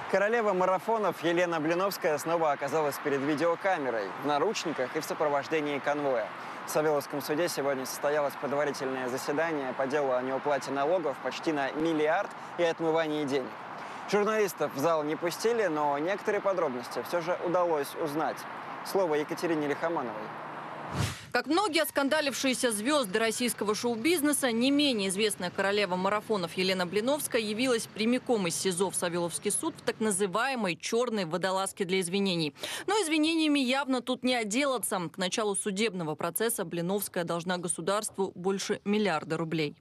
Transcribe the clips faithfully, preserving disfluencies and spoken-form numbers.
Королева марафонов Елена Блиновская снова оказалась перед видеокамерой, в наручниках и в сопровождении конвоя. В Савеловском суде сегодня состоялось предварительное заседание по делу о неуплате налогов почти на миллиард и отмывании денег. Журналистов в зал не пустили, но некоторые подробности все же удалось узнать. Слово Екатерине Лихомановой. Как многие оскандалившиеся звезды российского шоу-бизнеса, не менее известная королева марафонов Елена Блиновская явилась прямиком из СИЗО в Савеловский суд в так называемой черной водолазке для извинений. Но извинениями явно тут не отделаться. К началу судебного процесса Блиновская должна государству больше миллиарда рублей.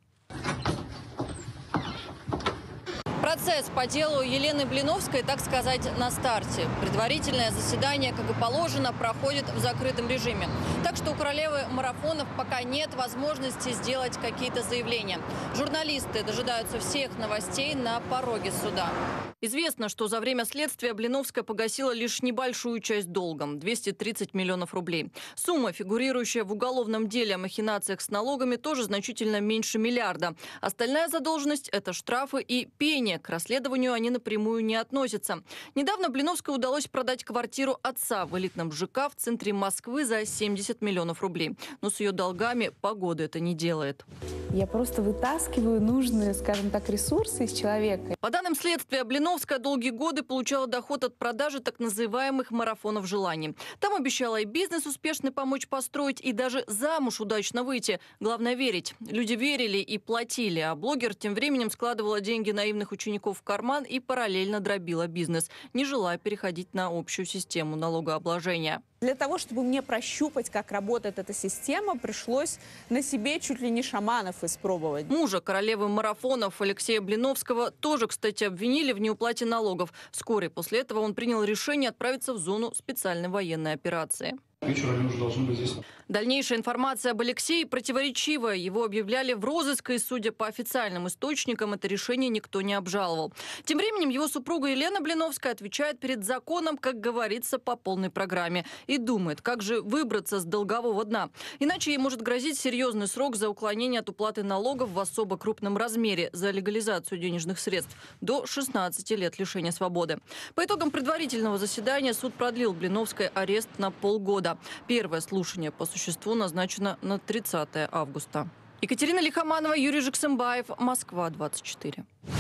Процесс по делу Елены Блиновской, так сказать, на старте. Предварительное заседание, как и положено, проходит в закрытом режиме. Так что у королевы марафонов пока нет возможности сделать какие-то заявления. Журналисты дожидаются всех новостей на пороге суда. Известно, что за время следствия Блиновская погасила лишь небольшую часть долга – двести тридцать миллионов рублей. Сумма, фигурирующая в уголовном деле о махинациях с налогами, тоже значительно меньше миллиарда. Остальная задолженность – это штрафы и пени. К расследованию они напрямую не относятся. Недавно Блиновской удалось продать квартиру отца в элитном ЖК в центре Москвы за семьдесят миллионов рублей. Но с ее долгами погода это не делает. Я просто вытаскиваю нужные, скажем так, ресурсы из человека. По данным следствия, Блиновская долгие годы получала доход от продажи так называемых марафонов желаний. Там обещала и бизнес успешно помочь построить, и даже замуж удачно выйти. Главное – верить. Люди верили и платили, а блогер тем временем складывала деньги наивных учеников в карман и параллельно дробила бизнес, не желая переходить на общую систему налогообложения. Для того, чтобы мне прощупать, как работает эта система, пришлось на себе чуть ли не шаманов испробовать. Мужа королевы марафонов Алексея Блиновского тоже, кстати, обвинили в неуплате налогов. Вскоре после этого он принял решение отправиться в зону специальной военной операции. Вечером они уже должны быть здесь. Дальнейшая информация об Алексее противоречивая. Его объявляли в розыск, и, судя по официальным источникам, это решение никто не обжаловал. Тем временем его супруга Елена Блиновская отвечает перед законом, как говорится, по полной программе. И думает, как же выбраться с долгового дна. Иначе ей может грозить серьезный срок за уклонение от уплаты налогов в особо крупном размере, за легализацию денежных средств, до шестнадцати лет лишения свободы. По итогам предварительного заседания суд продлил Блиновской арест на полгода. Первое слушание по существу назначено на тридцатое августа. Екатерина Лихоманова, Юрий Жексембаев, Москва, двадцать четыре.